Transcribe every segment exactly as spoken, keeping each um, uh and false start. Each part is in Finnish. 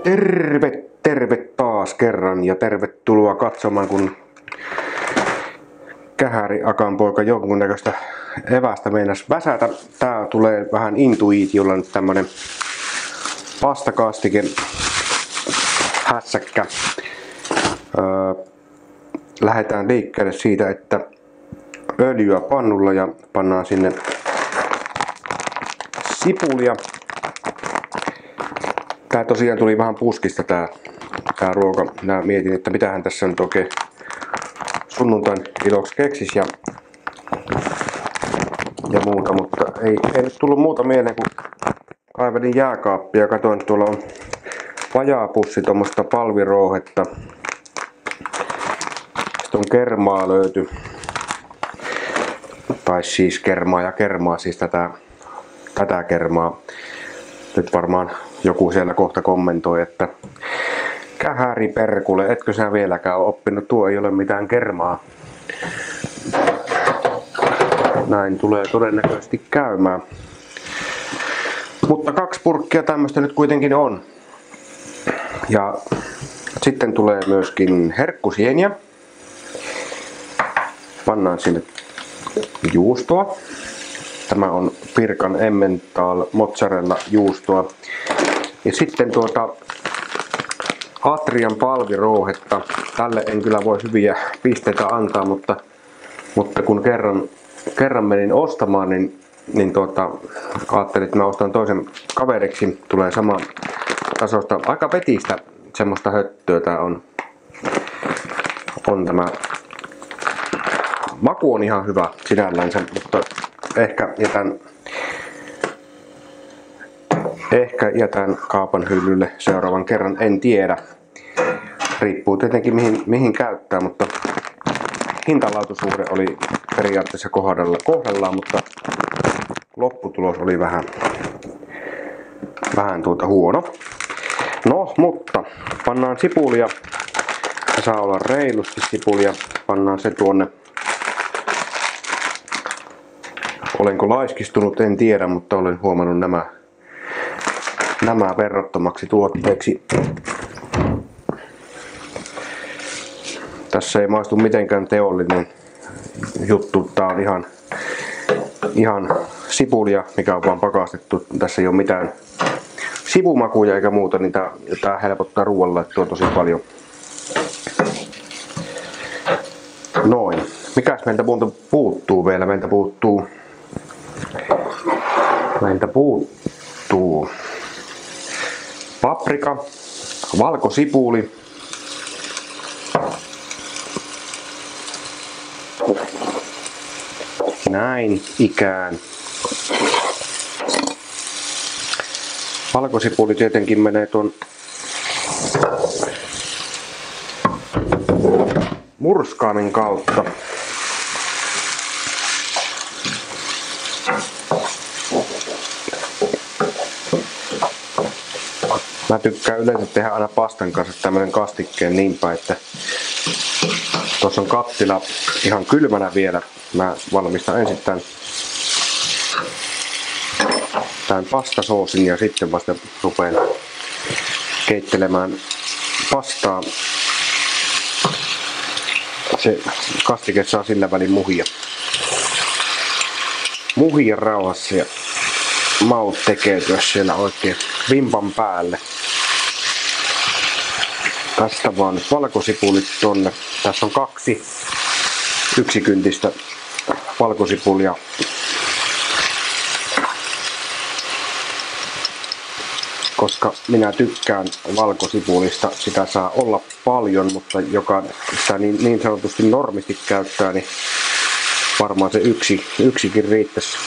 Terve, terve taas kerran ja tervetuloa katsomaan, kun Kähäri Akan poika jonkunnäköistä evästä meinas väsätä. Tää tulee vähän intuitiolla nyt tämmönen pastakastike hässäkkä. Öö, lähdetään liikkeelle siitä, että öljyä pannulla ja pannaan sinne sipulia. Tää tosiaan tuli vähän puskista tää, tää ruoka. Mä mietin, että mitähän tässä nyt oikein sunnuntain iloksi keksis ja, ja muuta, mutta ei, ei nyt tullut muuta mieleen, kun kaivelin jääkaappia ja katsoin, että tuolla on vajaapussi tuommoista palviroohetta. Sitten on kermaa löyty. Tai siis kermaa ja kermaa, siis tätä, tätä kermaa. Nyt varmaan joku siellä kohta kommentoi, että Kähäri perkule, etkö sä vieläkään ole oppinut, tuo ei ole mitään kermaa. Näin tulee todennäköisesti käymään. Mutta kaksi purkkia tämmöistä nyt kuitenkin on. Ja sitten tulee myöskin herkkusieniä. Pannaan sinne juustoa. Tämä on Pirkan Emmental mozzarella juustoa. Ja sitten tuota Atrian palviroohetta. Tälle en kyllä voi hyviä pisteitä antaa, mutta, mutta kun kerran, kerran menin ostamaan, niin, niin tuota, ajattelin, että mä ostan toisen kaveriksi. Tulee sama tasosta, aika vetistä semmoista höttöä tää on. On tämä. Maku on ihan hyvä sinällänsä, mutta ehkä jätän, ehkä jätän kaupan hyllylle seuraavan kerran, en tiedä. Riippuu tietenkin mihin, mihin käyttää, mutta hintalaatusuhde oli periaatteessa kohdalla, kohdallaan, mutta lopputulos oli vähän, vähän tuota huono. No, mutta pannaan sipulia. Se saa olla reilusti sipulia. Pannaan se tuonne. Olenko laiskistunut, en tiedä, mutta olen huomannut nämä, nämä verrattomaksi tuotteeksi. Tässä ei maistu mitenkään teollinen juttu. Tää on ihan, ihan sipulia, mikä on vaan pakastettu. Tässä ei ole mitään sivumakuja eikä muuta, niin tää, tää helpottaa ruoanlaittoa tosi paljon. Noin. Mikäs meiltä puuttuu vielä? Meiltä puuttuu Meiltä puuttuu paprika, valkosipuli, näin ikään. Valkosipuli tietenkin menee tuon murskaamin kautta. Mä tykkään yleensä tehdä aina pastan kanssa tämmönen kastikkeen niin päin, että tuossa on kattila ihan kylmänä vielä. Mä valmistan ensin tän, tän pastasoosin ja sitten vasta rupeen keittelemään pastaa. Se kastike saa sillä välin muhia. Muhia rauhassa ja maut tekeytyä siellä oikein vimpan päälle. Tästä vaan nyt valkosipulit tonne. Tässä on kaksi yksikyntistä valkosipulia. Koska minä tykkään valkosipulista, sitä saa olla paljon, mutta joka sitä niin, niin sanotusti normisti käyttää, niin varmaan se yksi, yksikin riittäisi.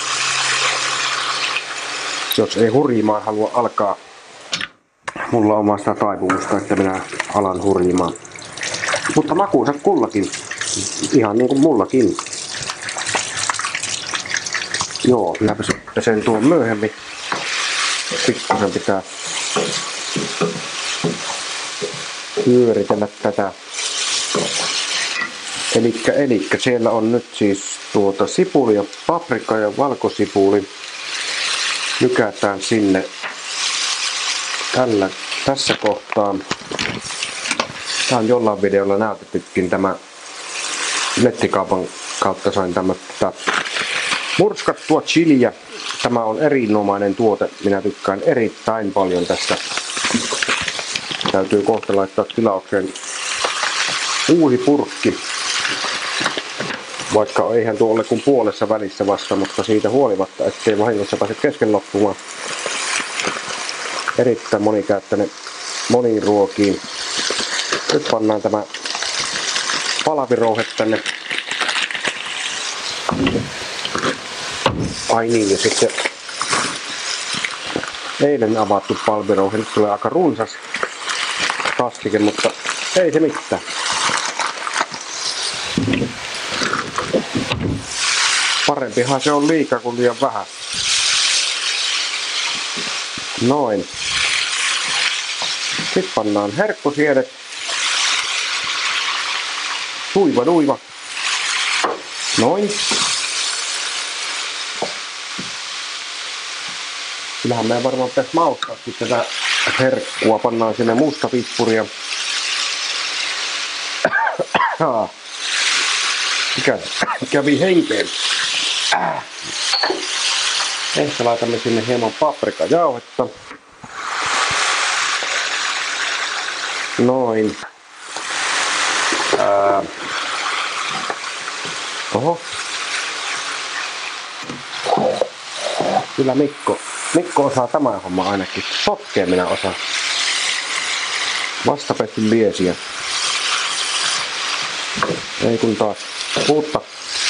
Jos ei hurjimaan halua alkaa, mulla on omasta taipumusta, että minä alan hurjimaan. Mutta makuunsa kullakin, ihan niin kuin mullakin. Joo, minäpä sen tuon myöhemmin. Pikkusen pitää pyöritellä tätä. Elikkä, elikkä siellä on nyt siis tuota sipuli ja paprika ja valkosipuli. Lykätään sinne tällä tässä kohtaa, tää on jollain videolla näytettykin, tämä nettikaupan kautta sain tämmöistä murskattua chiliä. Tämä on erinomainen tuote, minä tykkään erittäin paljon tästä. Täytyy kohta laittaa tilaukseen uusi purkki. Vaikka eihän tuo ole kuin puolessa välissä vasta, mutta siitä huolimatta, ettei vahingossa pääse kesken loppumaan. Erittäin monikäyttöinen moniin ruokiin. Nyt pannaan tämä palavirouhe tänne. Ai niin, ja sitten eilen avattu palavirouhe. Nyt tulee aika runsas kastike, mutta ei se mitään. Parempihan se on liikaa kuin liian vähän. Noin. Sitten pannaan herkkusiedet. Tuiva nuiva. Noin. Kyllähän meidän varmaan pitäisi maustaa sitten tätä herkkua. Pannaan sinne musta pippuria. Mikä kävi henkeen? Ehkä laitamme sinne hieman paprikajauhetta. Noin. Ää. Oho. Kyllä Mikko. Mikko osaa tämän homman ainakin. Sotkea minä osaan. Vastapetty liesiä. Ei kun taas uutta.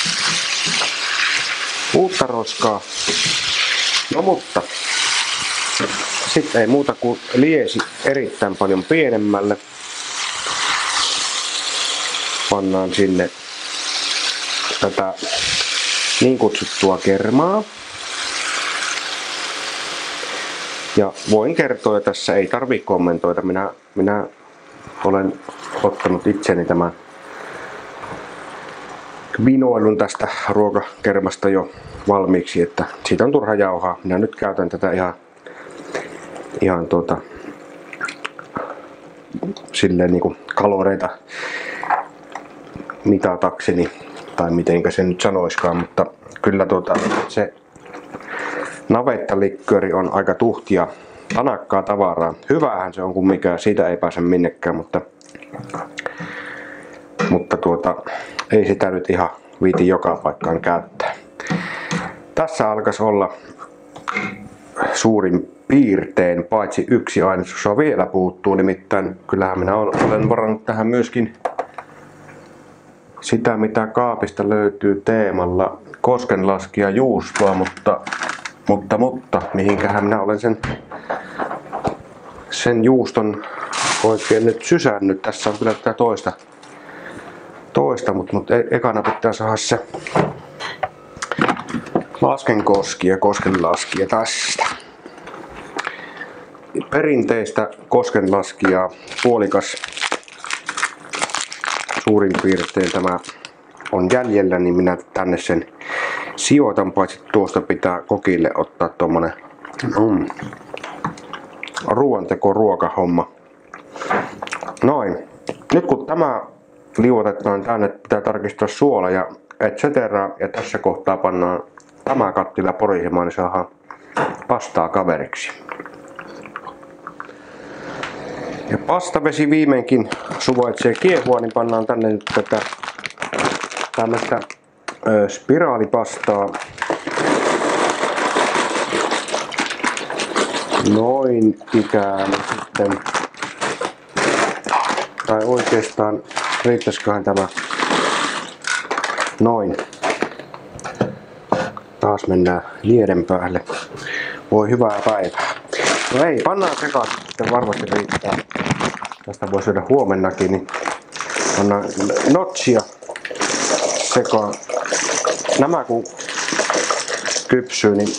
Uutta roskaa. No mutta. Sitten ei muuta kuin liesi erittäin paljon pienemmälle. Pannaan sinne tätä niin kutsuttua kermaa. Ja voin kertoa, että tässä ei tarvitse kommentoida. Minä, minä olen ottanut itseni tämän vinoilun tästä ruokakermasta jo valmiiksi, että siitä on turha jauhaa. Minä nyt käytän tätä ihan, ihan tuota, silleen niinku kaloreita mitatakseni, tai mitenkä se nyt sanoiskaan, mutta kyllä tuota, se navettalikkööri on aika tuhtia, tanakkaa tavaraa. Hyvähän se on kuin mikä, siitä ei pääse minnekään, mutta, mutta tuota, ei sitä nyt ihan viiti joka paikkaan käyttää. Tässä alkaisi olla suurin piirtein, paitsi yksi ainesosa vielä puuttuu, nimittäin kyllähän minä olen varannut tähän myöskin sitä, mitä kaapista löytyy teemalla koskenlaskija juustoa, mutta, mutta, mutta mihinkähän minä olen sen, sen juuston oikein nyt sysännyt. Tässä on kyllä tätä toista, toista mutta, mutta ekana pitää saada se laskenkoski ja koskenlaskija tästä. Perinteistä koskenlaskijaa, puolikas suurin piirtein tämä on jäljellä, niin minä tänne sen sijoitan, paitsi tuosta pitää kokille ottaa tommonen mm, ruoanteko ruokahomma. Noin. Nyt kun tämä liuotetaan tänne, pitää tarkistaa suola ja et cetera. Ja tässä kohtaa pannaan tämä kattila porisemaan, niin saadaan pastaa kaveriksi. Ja pastavesi viimeinkin suvaitsee kiehua, niin pannaan tänne nyt tätä tämmöistä ö, spiraalipastaa. Noin ikään sitten. Tai oikeastaan riittäisiköhän tämä noin. Taas mennään lieden päälle. Voi hyvää päivää. No ei, pannaan sekaisin, sitten varmasti riittää. Tästä voi syödä huomennakin, niin pannaan notsia sekaan. Nämä kun kypsyy, niin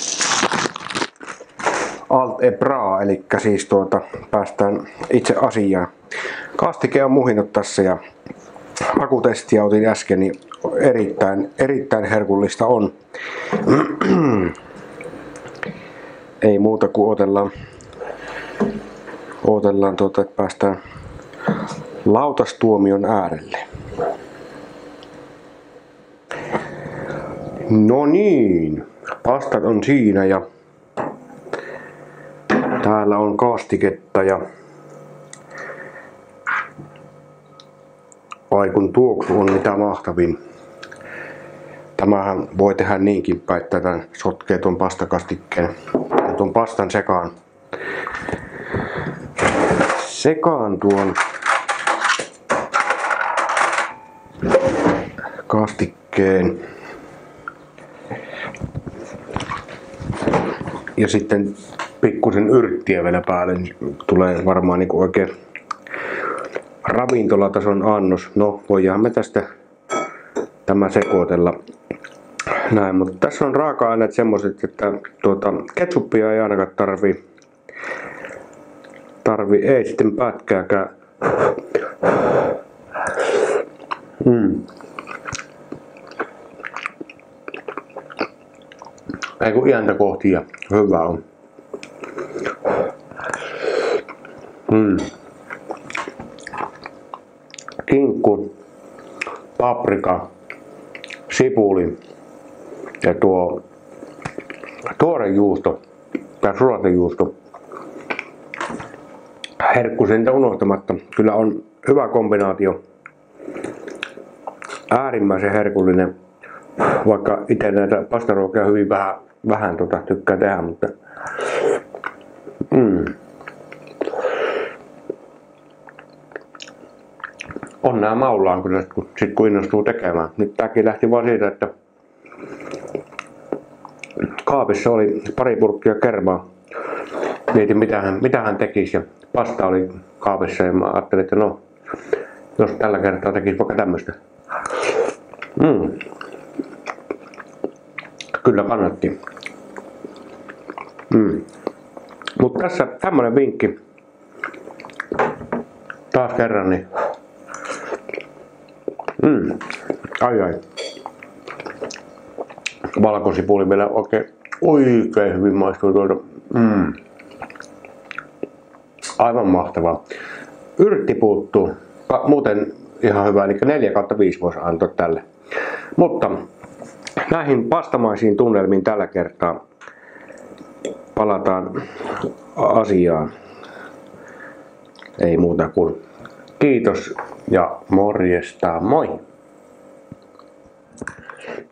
alt e bra, eli siis tuota, päästään itse asiaan. Kastike on muhinut tässä ja makutestiä otin äsken, niin erittäin, erittäin herkullista on. Ei muuta kuin otellaan Odotellaan tuota, että päästään lautastuomion äärelle. No niin, pastat on siinä ja täällä on kastiketta ja ai kun tuoksu on mitä mahtavin. Tämähän voi tehdä niinkin päin, että tämän sotkee tuon pastakastikkeen ja tuon pastan sekaan. Sekaan tuon kastikkeen. Ja sitten pikkusen yrttiä vielä päälle, niin tulee varmaan niin oikein ravintolatason annos. No, voidaan me tästä tämä sekoitella näin, mutta tässä on raaka-aineet semmoiset, että tuota, ketsuppia ei ainakaan tarvi, tarvi ei sitten pätkääkään. Mm. Ei kun iäntä kohti ja hyvä on. Mm. Kinkku, paprika, sipuli ja tuo tuorejuusto tai sulatejuusto. Herkkusinta unohtamatta. Kyllä on hyvä kombinaatio. Äärimmäisen herkullinen. Vaikka itse näitä pastaruokia hyvin vähän, vähän tota, tykkää tehdä, mutta mm. on nää maullaan kyllä, kun, sit kun innostuu tekemään. Nyt tääkin lähti vaan siitä, että kaapissa oli pari purkkia kermaa. Mietin mitä hän, mitä hän tekisi ja pasta oli kaapissa ja mä ajattelin, että no, jos tällä kertaa tekisi vaikka tämmöstä. Mm. Kyllä kannatti. Mm. Mutta tässä tämmönen vinkki. Taas kerran niin. Mm. Ai ai. Valkosipuli vielä oikein oikein hyvin maistuu tuolta. Mm. Aivan mahtavaa. Yrtti puuttuu. Muuten ihan hyvä, eli neljä kautta viisi voisi antaa tälle. Mutta näihin pastamaisiin tunnelmiin tällä kertaa palataan asiaan. Ei muuta kuin kiitos ja morjesta, moi!